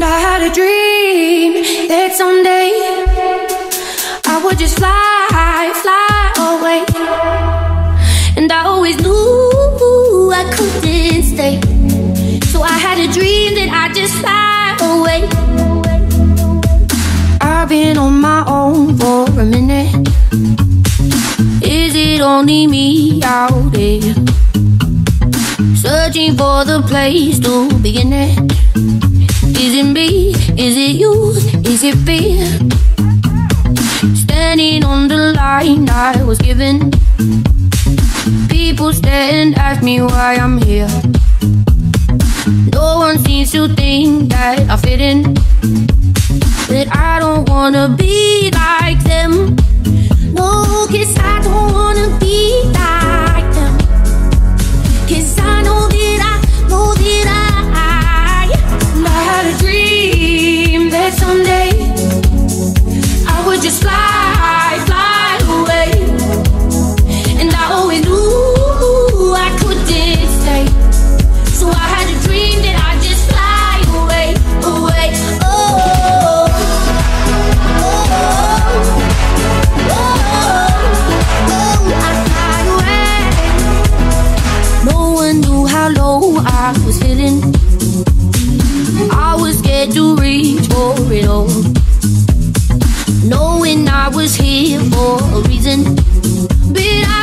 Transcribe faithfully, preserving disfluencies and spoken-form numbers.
I had a dream that someday I would just fly, fly away. And I always knew I couldn't stay, so I had a dream that I'd just fly away. I've been on my own for a minute. Is it only me out there, searching for the place to begin it? Is it me? Is it you? Is it fear? Standing on the line I was given, people stare and ask me why I'm here. No one seems to think that I fit in, but I don't wanna be like them. No, 'cause I don't wanna be like them. 'Cause I know that I, know that I, I had a dream that someday I would just fly, fly away. And I always knew I couldn't stay, so I had a dream that I'd just fly away, away. Oh, oh, oh, oh, I fly away. No one knew how low I was feeling. I was scared to reach for it all, knowing I was here for a reason. But